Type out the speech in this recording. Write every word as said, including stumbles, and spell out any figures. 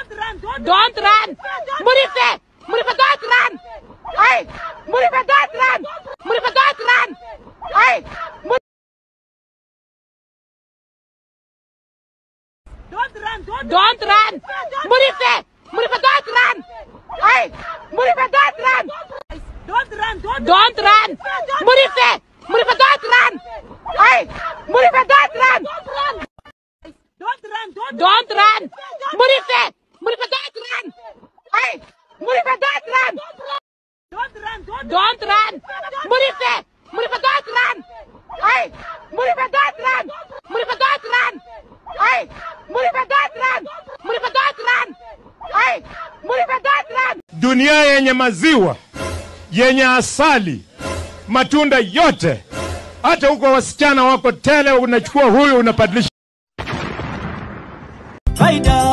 Don't run. Murife. Murife, don't run. Hey. Murife, don't run. Murife, don't run. Hey. Don't run. Don't run. Murife. Murife, don't run. Hey. Murife, don't run. Don't run. Don't run. Murife. Murife, don't run. Hey. Murife, don't run. Don't run. Don't run. Murife. Murife, don't run. Hey. Murife, don't run. Don't run. Don't run. Murife. Murife, don't run. Hey. Murife, don't run. Murife, don't run. Hey. Murife, don't run. Murife, don't run. Hey. Murife, don't run. Dunia yenye maziwa, yenye asali, matunda yote, hata huko wasichana wako tele, unachukua huyu unabadilisha. Vaida